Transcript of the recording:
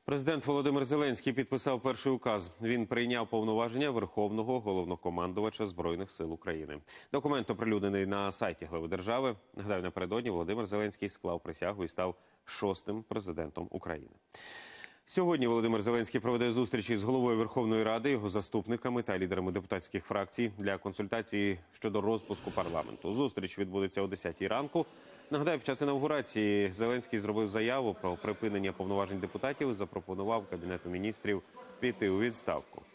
Президент Володимир Зеленський підписав перший указ. Він прийняв повноваження Верховного Головнокомандувача Збройних сил України. Документ оприлюднений на сайті глави держави. Нагадаю, напередодні Володимир Зеленський склав присягу і став 6-м президентом України. Сьогодні Володимир Зеленський проведе зустрічі з головою Верховної Ради, його заступниками та лідерами депутатських фракцій для консультації щодо розпуску парламенту. Зустріч відбудеться о 10-й ранку. Нагадаю, під час інавгурації Зеленський зробив заяву про припинення повноважень депутатів і запропонував Кабінету міністрів піти у відставку.